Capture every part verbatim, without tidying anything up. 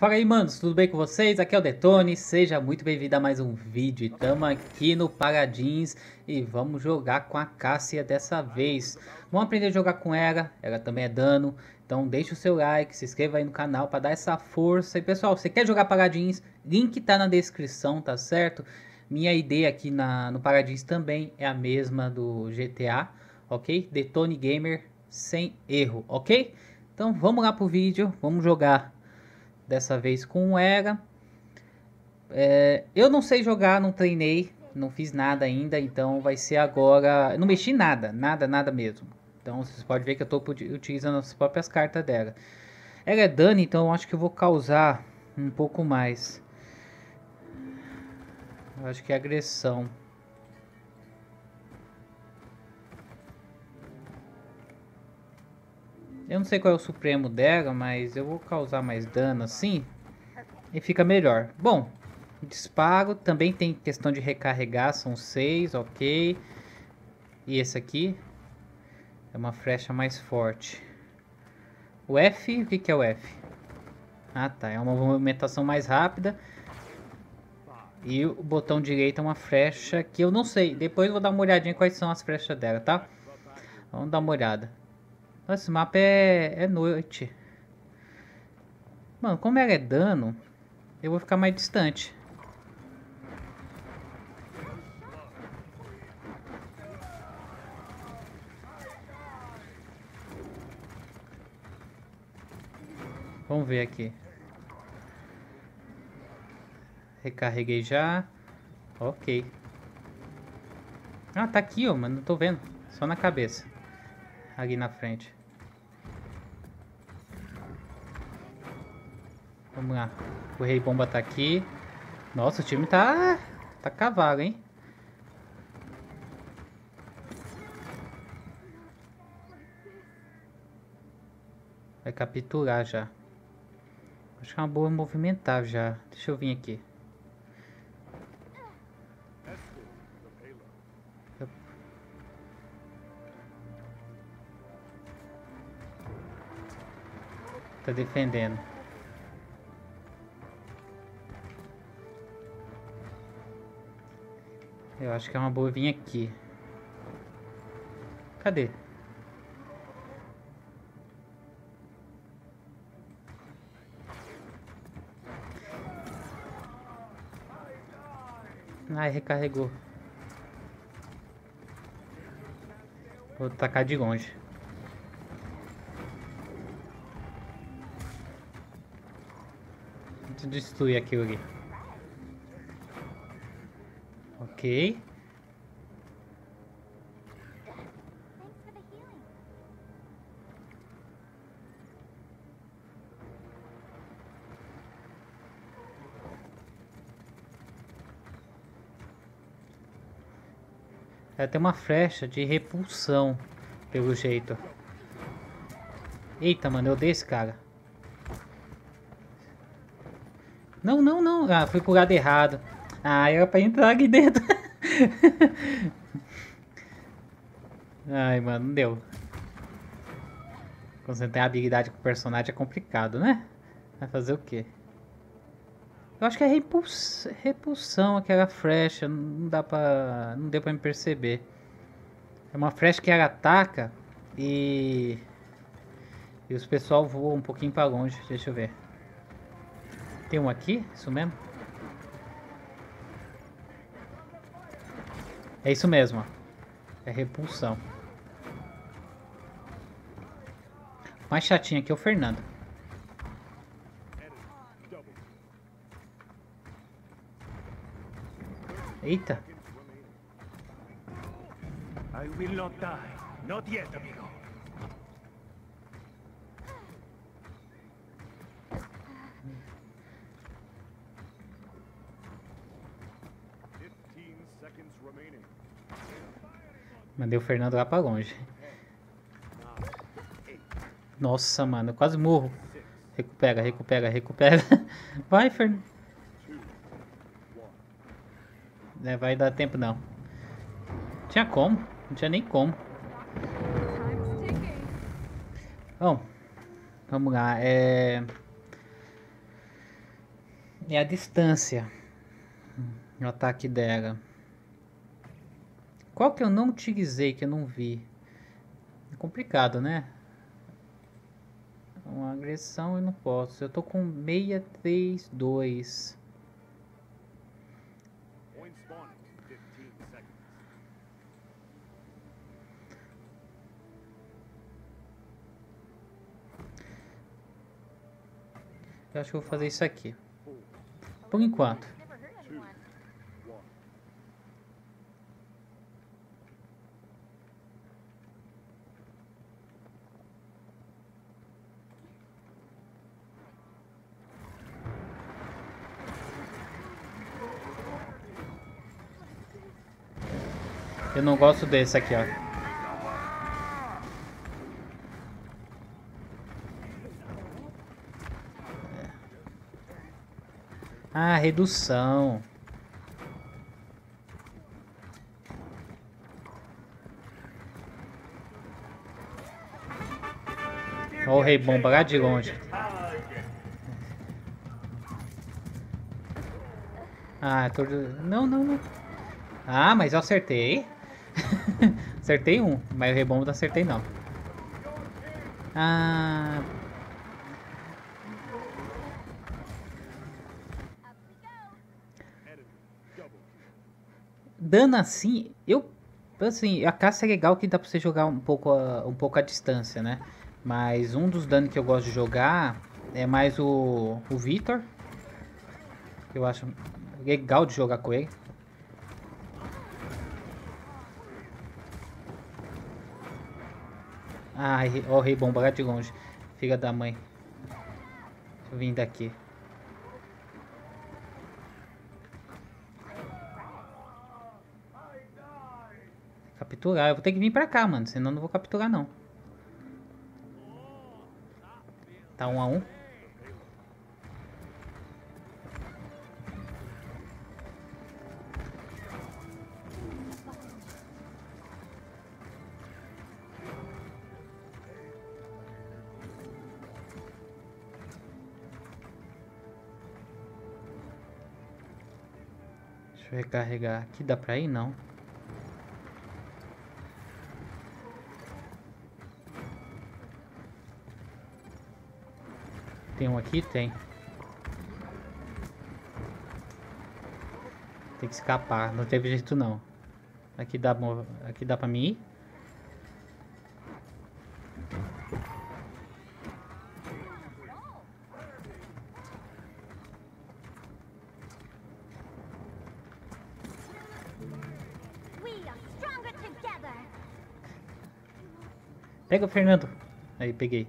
Fala aí, manos, tudo bem com vocês? Aqui é o Detone, seja muito bem-vindo a mais um vídeo. Estamos aqui no Paradins e vamos jogar com a Cássia dessa vez. Vamos aprender a jogar com ela, ela também é dano. Então deixa o seu like, se inscreva aí no canal para dar essa força. E pessoal, você quer jogar Paradins? Link tá na descrição, tá certo? Minha ideia aqui na, no Paradins também é a mesma do G T A, ok? Detone Gamer sem erro, ok? Então vamos lá pro vídeo, vamos jogar. Dessa vez com ela. É, eu não sei jogar, não treinei, não fiz nada ainda, então vai ser agora. Eu não mexi nada, nada, nada mesmo. Então vocês podem ver que eu estou utilizando as próprias cartas dela. Ela é dano, então eu acho que eu vou causar um pouco mais. Eu acho que é agressão. Eu não sei qual é o supremo dela, mas eu vou causar mais dano assim. E fica melhor. Bom, disparo. Também tem questão de recarregar. São seis, ok. E esse aqui é uma flecha mais forte. O F, o que, que é o F? Ah tá, é uma movimentação mais rápida. E o botão direito é uma flecha que eu não sei. Depois eu vou dar uma olhadinha quais são as flechas dela, tá? Vamos dar uma olhada. Nossa, esse mapa é, é noite. Mano, como ela é dano, eu vou ficar mais distante. Vamos ver aqui. Recarreguei já. Ok. Ah, tá aqui, ó, mano. Não tô vendo. Só na cabeça. Ali na frente. Vamos lá. O Rei Bomba tá aqui. Nossa, o time tá... Tá cavalo, hein? Vai capturar já. Acho que é uma boa movimentar já. Deixa eu vir aqui. Tá defendendo. Eu acho que é uma boa vir aqui. Cadê? Ai, recarregou. Vou tacar de longe. Deixa eu destruir aquilo ali. Ok. Ela tem uma flecha de repulsão, pelo jeito. Eita, mano, eu odeio esse cara. Não, não, não. Ah, fui pro lado errado. Ah, era pra entrar aqui dentro. Ai, mano, não deu. Concentrar a habilidade com o personagem é complicado, né? Vai fazer o quê? Eu acho que é repuls... repulsão aquela flecha. Não dá pra... Não deu pra me perceber. É uma flecha que ela ataca e... E os pessoal voam um pouquinho pra longe. Deixa eu ver. Tem um aqui? Isso mesmo? É isso mesmo, ó. É repulsão. O mais chatinho aqui é o Fernando. Eita. I will not die. Not yet, amigo. Mandei o Fernando lá pra longe. Nossa, mano, eu quase morro. Recupera, recupera, recupera. Vai, Fernando. É, vai dar tempo não. Tinha como, não tinha nem como. Bom, vamos lá. É... É a distância. O ataque dela. Qual que eu não utilizei, que eu não vi? É complicado, né? Uma agressão eu não posso. Eu tô com seis três dois. Eu acho que eu vou fazer isso aqui. Por enquanto. Eu não gosto desse aqui, ó. Ah, redução. Olha o rei bomba lá de longe. Ah, tô... Não, não, não. Ah, mas eu acertei. Acertei um, mas o rei bomba não acertei não. Ah... Dano assim, eu... Assim, a caça é legal que dá pra você jogar um pouco a, um pouco a distância, né? Mas um dos danos que eu gosto de jogar é mais o, o Victor. Eu acho legal de jogar com ele. Ai, ó o rei bomba lá de longe. Filha da mãe. Deixa eu vir daqui. Capturar. Eu vou ter que vir pra cá, mano. Senão eu não vou capturar, não. Tá um a um. Deixa eu recarregar. Aqui dá pra ir? Não. Tem um aqui? Tem. Tem que escapar. Não teve jeito não. Aqui dá, aqui dá pra mim ir? Pega o Fernando. Aí, peguei.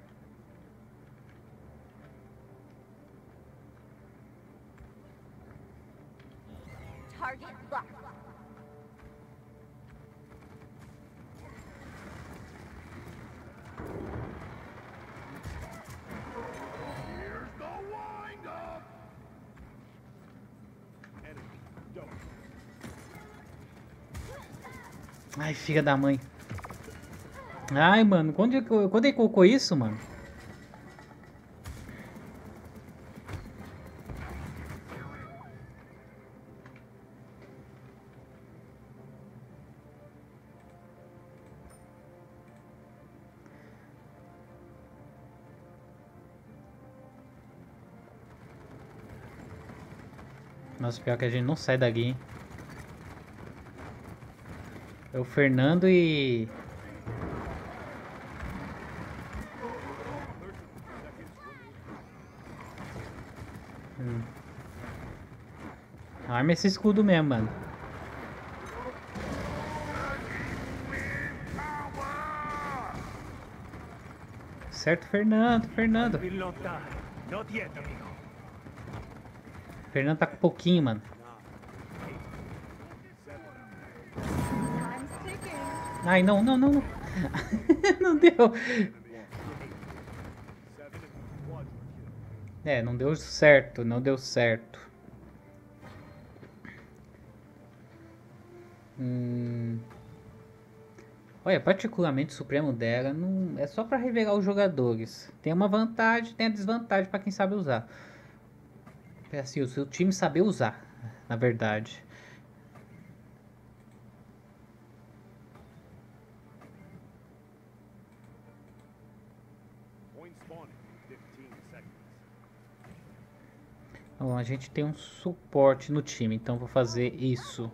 Ai, filha da mãe. Ai, mano, quando, quando ele colocou isso, mano? Nossa, pior que a gente não sai daqui, hein? É o Fernando e... Hum. Arma esse escudo mesmo, mano. Certo, Fernando, Fernando. Fernando tá com pouquinho, mano. Ai, não, não, não, não. Não deu. É, não deu certo, não deu certo. Hum... Olha, particularmente o Supremo dela não é só pra revelar os jogadores. Tem uma vantagem, tem a desvantagem pra quem sabe usar. É assim, o seu time saber usar, na verdade. Bom, a gente tem um suporte no time, então vou fazer isso.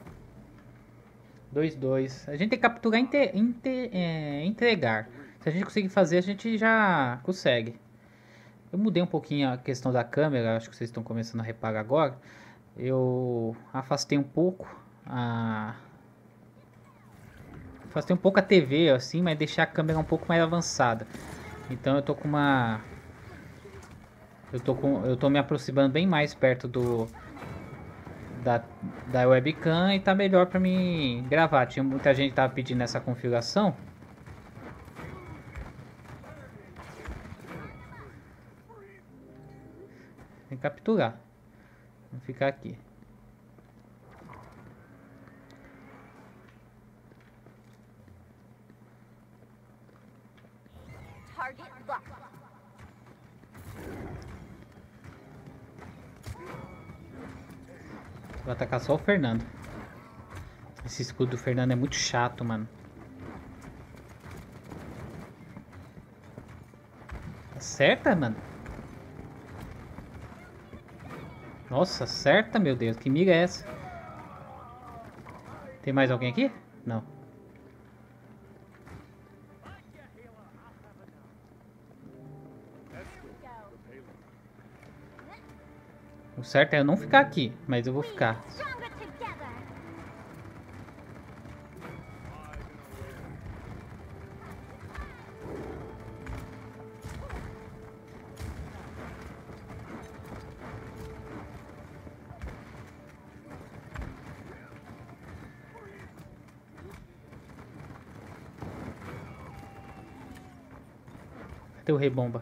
dois dois. A gente tem que capturar e inte, inte, é, entregar. Se a gente conseguir fazer, a gente já consegue. Eu mudei um pouquinho a questão da câmera, acho que vocês estão começando a reparar agora. Eu afastei um pouco a... Afastei um pouco a T V, assim, mas deixei a câmera um pouco mais avançada. Então eu tô com uma... Eu tô, com... eu tô me aproximando bem mais perto do... Da, da webcam e tá melhor pra mim gravar. Tinha muita gente que tava pedindo essa configuração. Tem que capturar. Vamos ficar aqui. Vou atacar só o Fernando. Esse escudo do Fernando é muito chato, mano. Acerta, mano? Nossa, acerta, meu Deus. Que mira é essa? Tem mais alguém aqui? Não. O certo é eu não ficar aqui, mas eu vou ficar. Cadê o rebomba?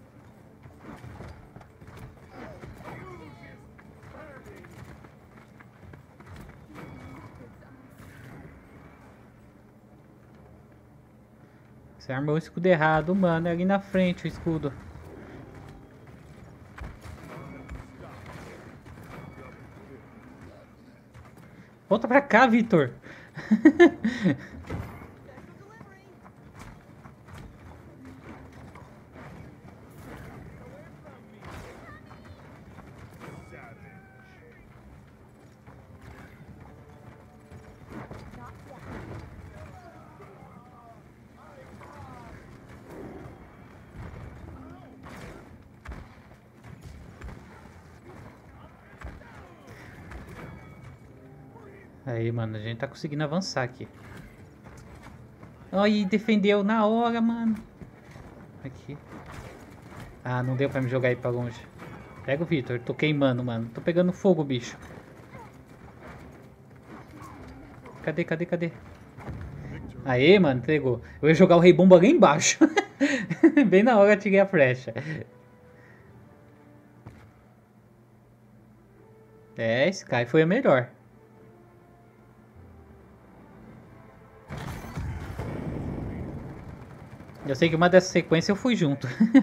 Você armou o escudo errado, mano. É ali na frente o escudo. Volta pra cá, Vitor. Aí, mano, a gente tá conseguindo avançar aqui. Aí, defendeu na hora, mano. Aqui. Ah, não deu pra me jogar aí pra longe. Pega o Vitor, tô queimando, mano. Tô pegando fogo, bicho. Cadê, cadê, cadê? Aê, mano, entregou. Eu ia jogar o rei bomba lá embaixo. Bem na hora eu tirei a flecha. É, esse Sky foi a melhor. Eu sei que uma dessas sequências eu fui junto.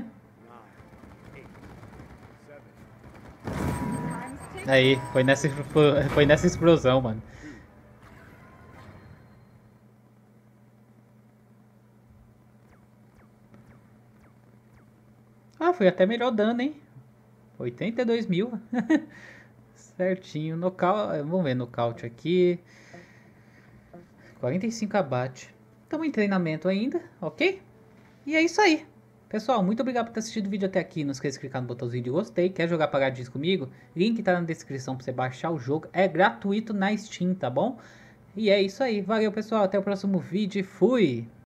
Aí, foi nessa, foi nessa explosão, mano. Ah, foi até melhor dano, hein? oitenta e dois mil. Certinho. Nocaute, vamos ver nocaute aqui. quarenta e cinco abate. Estamos em treinamento ainda, ok? E é isso aí. Pessoal, muito obrigado por ter assistido o vídeo até aqui. Não esqueça de clicar no botãozinho de gostei. Quer jogar Paradins comigo? Link tá na descrição para você baixar o jogo. É gratuito na Steam, tá bom? E é isso aí. Valeu, pessoal. Até o próximo vídeo. Fui!